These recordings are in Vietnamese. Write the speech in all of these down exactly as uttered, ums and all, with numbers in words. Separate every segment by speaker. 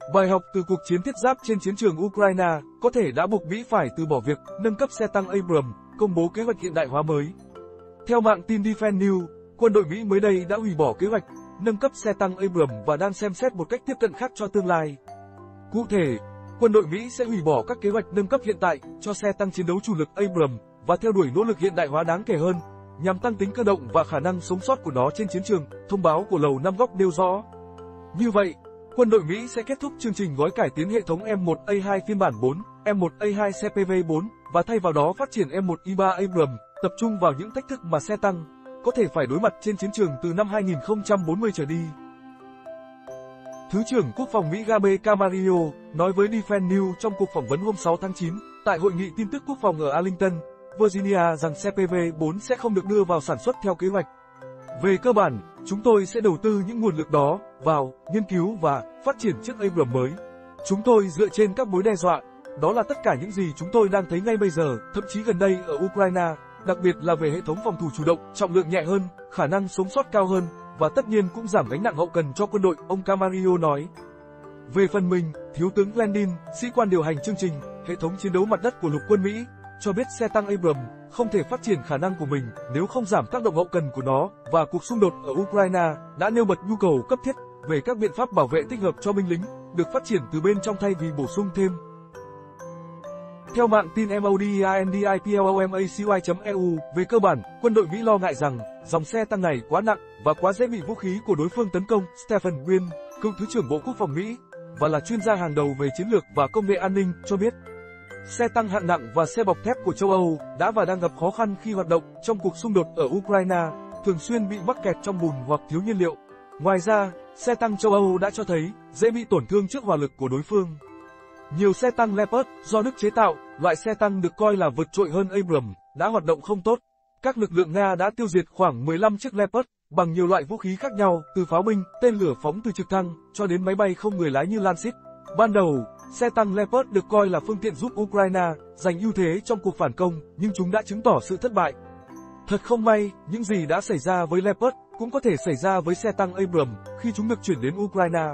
Speaker 1: Bài học từ cuộc chiến thiết giáp trên chiến trường Ukraine có thể đã buộc Mỹ phải từ bỏ việc nâng cấp xe tăng Abrams, công bố kế hoạch hiện đại hóa mới. Theo mạng tin Defense News, quân đội Mỹ mới đây đã hủy bỏ kế hoạch nâng cấp xe tăng Abrams và đang xem xét một cách tiếp cận khác cho tương lai. Cụ thể, quân đội Mỹ sẽ hủy bỏ các kế hoạch nâng cấp hiện tại cho xe tăng chiến đấu chủ lực Abrams và theo đuổi nỗ lực hiện đại hóa đáng kể hơn, nhằm tăng tính cơ động và khả năng sống sót của nó trên chiến trường, thông báo của Lầu Năm Góc nêu rõ. Như vậy, quân đội Mỹ sẽ kết thúc chương trình gói cải tiến hệ thống M một A hai phiên bản bốn, M một A hai C P V bốn và thay vào đó phát triển M một I ba Abrams, tập trung vào những thách thức mà xe tăng có thể phải đối mặt trên chiến trường từ năm hai nghìn không trăm bốn mươi trở đi. Thứ trưởng Quốc phòng Mỹ Gabe Camarillo nói với Defense News trong cuộc phỏng vấn hôm sáu tháng chín tại Hội nghị tin tức quốc phòng ở Arlington, Virginia rằng C P V bốn sẽ không được đưa vào sản xuất theo kế hoạch. Về cơ bản, chúng tôi sẽ đầu tư những nguồn lực đó vào nghiên cứu và phát triển chiếc Abrams mới. Chúng tôi dựa trên các mối đe dọa, đó là tất cả những gì chúng tôi đang thấy ngay bây giờ, thậm chí gần đây ở Ukraine, đặc biệt là về hệ thống phòng thủ chủ động, trọng lượng nhẹ hơn, khả năng sống sót cao hơn, và tất nhiên cũng giảm gánh nặng hậu cần cho quân đội, ông Camarillo nói. Về phần mình, Thiếu tướng Glenn, sĩ quan điều hành chương trình, hệ thống chiến đấu mặt đất của lục quân Mỹ, cho biết xe tăng Abrams không thể phát triển khả năng của mình nếu không giảm tác động hậu cần của nó, và cuộc xung đột ở Ukraine đã nêu bật nhu cầu cấp thiết về các biện pháp bảo vệ tích hợp cho binh lính, được phát triển từ bên trong thay vì bổ sung thêm. Theo mạng tin Modernidplomacui chấm e u, về cơ bản, quân đội Mỹ lo ngại rằng dòng xe tăng này quá nặng và quá dễ bị vũ khí của đối phương tấn công. Stephen Wynn, cựu Thứ trưởng Bộ Quốc phòng Mỹ và là chuyên gia hàng đầu về chiến lược và công nghệ an ninh, cho biết xe tăng hạng nặng và xe bọc thép của châu Âu đã và đang gặp khó khăn khi hoạt động trong cuộc xung đột ở Ukraine, thường xuyên bị mắc kẹt trong bùn hoặc thiếu nhiên liệu. Ngoài ra, xe tăng châu Âu đã cho thấy dễ bị tổn thương trước hỏa lực của đối phương. Nhiều xe tăng Leopard do Đức chế tạo, loại xe tăng được coi là vượt trội hơn Abrams, đã hoạt động không tốt. Các lực lượng Nga đã tiêu diệt khoảng mười lăm chiếc Leopard bằng nhiều loại vũ khí khác nhau, từ pháo binh, tên lửa phóng từ trực thăng cho đến máy bay không người lái như Lancet. Ban đầu, xe tăng Leopard được coi là phương tiện giúp Ukraine giành ưu thế trong cuộc phản công, nhưng chúng đã chứng tỏ sự thất bại. Thật không may, những gì đã xảy ra với Leopard cũng có thể xảy ra với xe tăng Abrams khi chúng được chuyển đến Ukraine.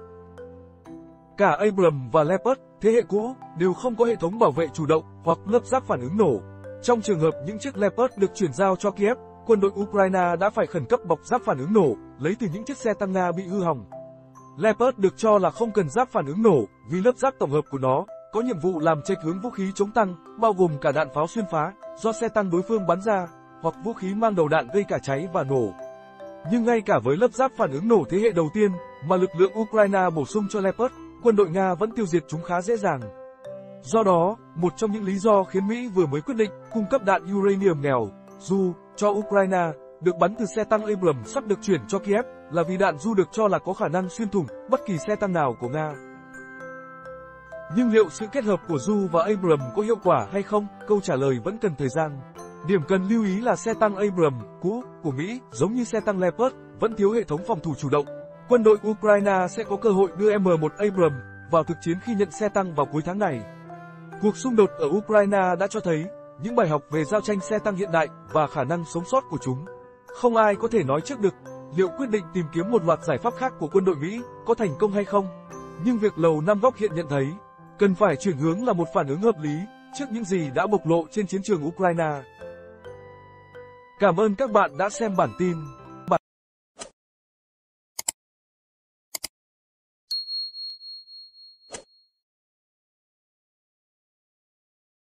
Speaker 1: Cả Abrams và Leopard, thế hệ cũ, đều không có hệ thống bảo vệ chủ động hoặc lớp giáp phản ứng nổ. Trong trường hợp những chiếc Leopard được chuyển giao cho Kiev, quân đội Ukraine đã phải khẩn cấp bọc giáp phản ứng nổ, lấy từ những chiếc xe tăng Nga bị hư hỏng. Leopard được cho là không cần giáp phản ứng nổ, vì lớp giáp tổng hợp của nó có nhiệm vụ làm chệch hướng vũ khí chống tăng, bao gồm cả đạn pháo xuyên phá do xe tăng đối phương bắn ra, hoặc vũ khí mang đầu đạn gây cả cháy và nổ. Nhưng ngay cả với lớp giáp phản ứng nổ thế hệ đầu tiên mà lực lượng Ukraine bổ sung cho Leopard, quân đội Nga vẫn tiêu diệt chúng khá dễ dàng. Do đó, một trong những lý do khiến Mỹ vừa mới quyết định cung cấp đạn uranium nghèo, du, cho Ukraine, được bắn từ xe tăng Abrams sắp được chuyển cho Kiev, là vì đạn du được cho là có khả năng xuyên thủng bất kỳ xe tăng nào của Nga. Nhưng liệu sự kết hợp của du và Abrams có hiệu quả hay không? Câu trả lời vẫn cần thời gian. Điểm cần lưu ý là xe tăng Abrams cũ của Mỹ, giống như xe tăng Leopard, vẫn thiếu hệ thống phòng thủ chủ động. Quân đội Ukraine sẽ có cơ hội đưa M một Abrams vào thực chiến khi nhận xe tăng vào cuối tháng này. Cuộc xung đột ở Ukraine đã cho thấy những bài học về giao tranh xe tăng hiện đại và khả năng sống sót của chúng. Không ai có thể nói trước được liệu quyết định tìm kiếm một loạt giải pháp khác của quân đội Mỹ có thành công hay không. Nhưng việc Lầu Năm Góc hiện nhận thấy cần phải chuyển hướng là một phản ứng hợp lý trước những gì đã bộc lộ trên chiến trường Ukraine. Cảm ơn các bạn đã xem bản tin.